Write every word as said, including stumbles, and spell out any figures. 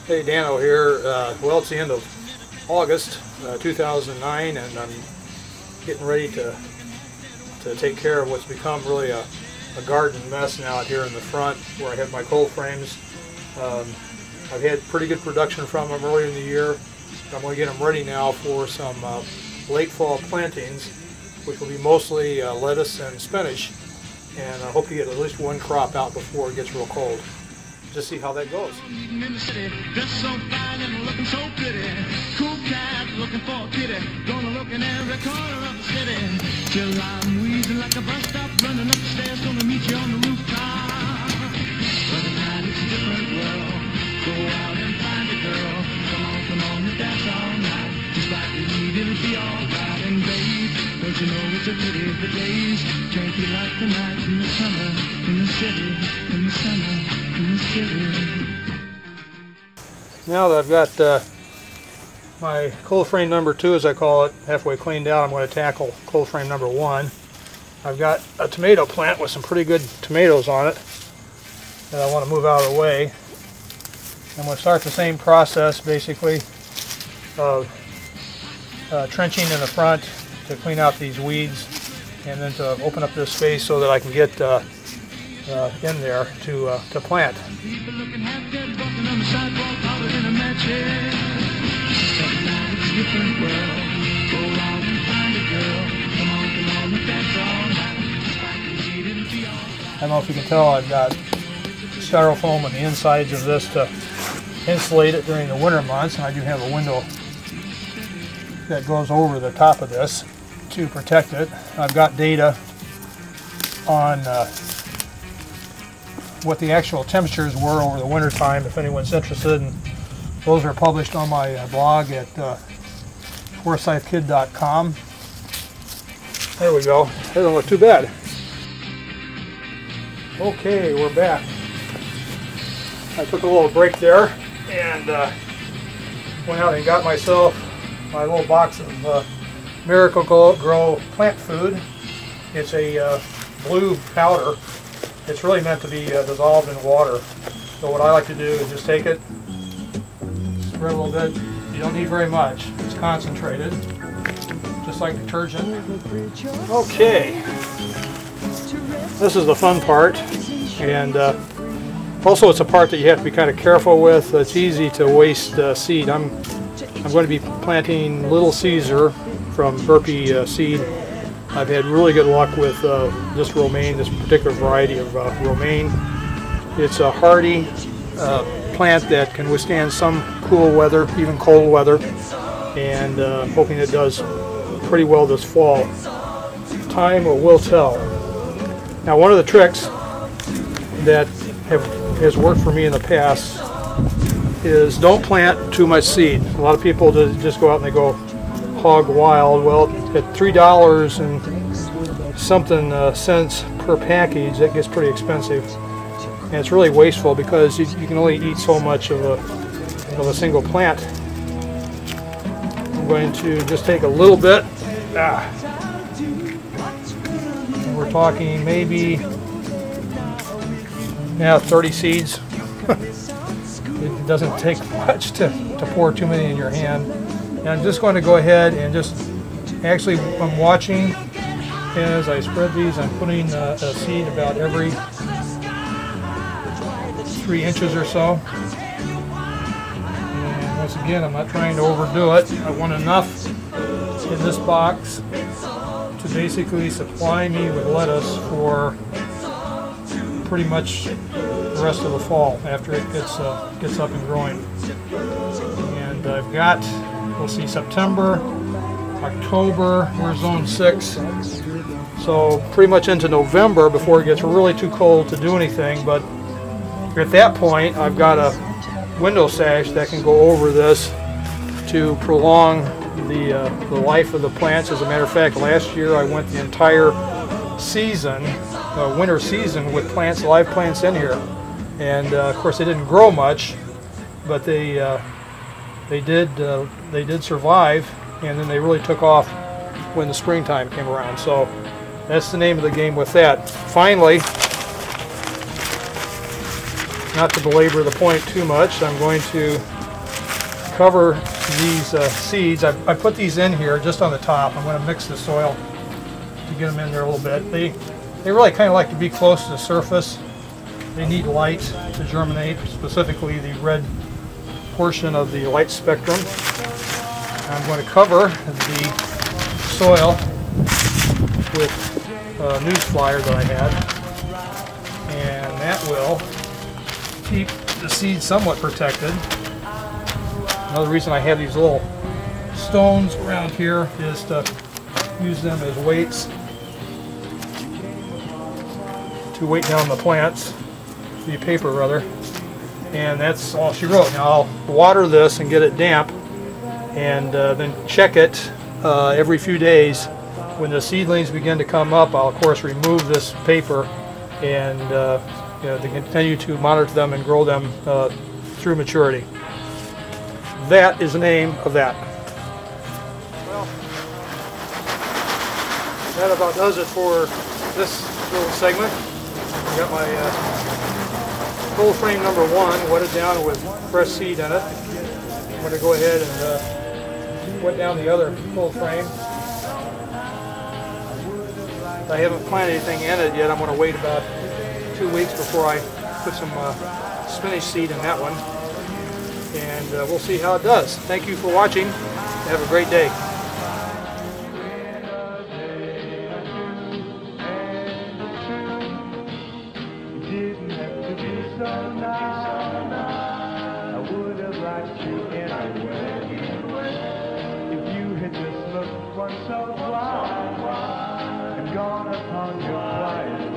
Hey, Dano here. Uh, well, it's the end of August uh, two thousand nine, and I'm getting ready to to take care of what's become really a, a garden mess now out here in the front where I have my cold frames. Um, I've had pretty good production from them earlier in the year. I'm going to get them ready now for some uh, late fall plantings, which will be mostly uh, lettuce and spinach, and I hope to get at least one crop out before it gets real cold. Just see how that goes. In the city, dressed so fine and looking so pretty. Cool cat looking for a kitty. Gonna look in every corner of the city. Till I'm wheezing like a bus stop, running up the stairs, gonna meet you on the rooftop. But tonight it's a different world. Go out and find a girl. Come on, come on, and dance all night. Just like we need, it'll be alright. And babe, don't you know it's a pity the days can't be like the night in the summer, in the city, in the summer. Now that I've got uh, my cold frame number two, as I call it, halfway cleaned out, I'm going to tackle cold frame number one. I've got a tomato plant with some pretty good tomatoes on it that I want to move out of the way. I'm going to start the same process, basically, of uh, trenching in the front to clean out these weeds, and then to open up this space so that I can get uh, Uh, in there to uh, to plant. I don't know if you can tell, I've got styrofoam on the insides of this to insulate it during the winter months, and I do have a window that goes over the top of this to protect it. I've got data on uh, what the actual temperatures were over the winter time, if anyone's interested, and those are published on my uh, blog at uh, forsyth kid dot com. There we go. That doesn't look too bad. Okay, we're back. I took a little break there and uh, went out and got myself my little box of uh, Miracle Grow plant food. It's a uh, blue powder. It's really meant to be uh, dissolved in water. So what I like to do is just take it, spread a little bit. You don't need very much. It's concentrated, just like detergent. Okay, this is the fun part, and uh, also it's a part that you have to be kind of careful with. It's easy to waste uh, seed. I'm I'm going to be planting Little Caesar from Burpee uh, seed. I've had really good luck with uh, this Romaine, this particular variety of uh, Romaine. It's a hardy uh, plant that can withstand some cool weather, even cold weather, and uh, I'm hoping it does pretty well this fall. Time will tell. Now, one of the tricks that have, has worked for me in the past is don't plant too much seed. A lot of people just go out and they go hog wild. Well, at three dollars and something uh, cents per package, that gets pretty expensive, and it's really wasteful because you, you can only eat so much of a of a single plant. I'm going to just take a little bit. Ah. And we're talking maybe yeah, thirty seeds. It doesn't take much to, to pour too many in your hand. And I'm just going to go ahead and just, actually I'm watching as I spread these. I'm putting uh, a seed about every three inches or so. And once again, I'm not trying to overdo it. I want enough in this box to basically supply me with lettuce for pretty much the rest of the fall after it gets, uh, gets up and growing. And I've got, we'll see, September, October, we're zone six, so pretty much into November before it gets really too cold to do anything. But at that point, I've got a window sash that can go over this to prolong the, uh, the life of the plants. As a matter of fact, last year I went the entire season, uh, winter season, with plants, live plants in here, and uh, of course they didn't grow much, but they uh, They did, uh, they did survive, and then they really took off when the springtime came around. So that's the name of the game with that. Finally, not to belabor the point too much, I'm going to cover these uh, seeds. I, I put these in here just on the top. I'm going to mix the soil to get them in there a little bit. They, they really kind of like to be close to the surface. They need light to germinate, specifically the red portion of the light spectrum. I'm going to cover the soil with a news flyer that I had, and that will keep the seed somewhat protected. Another reason I have these little stones around here is to use them as weights to weight down the plants, the paper rather, and that's all she wrote. Now I'll water this and get it damp, and uh, then check it uh, every few days. When the seedlings begin to come up, I'll of course remove this paper and uh, you know, to continue to monitor them and grow them uh, through maturity. That is the name of that. Well, that about does it for this little segment. I got my uh, full frame number one wetted down with fresh seed in it. I'm going to go ahead and uh, wet down the other full frame. I haven't planted anything in it yet. I'm going to wait about two weeks before I put some uh, spinach seed in that one. And uh, we'll see how it does. Thank you for watching. Have a great day. Once a while, and gone upon your quiet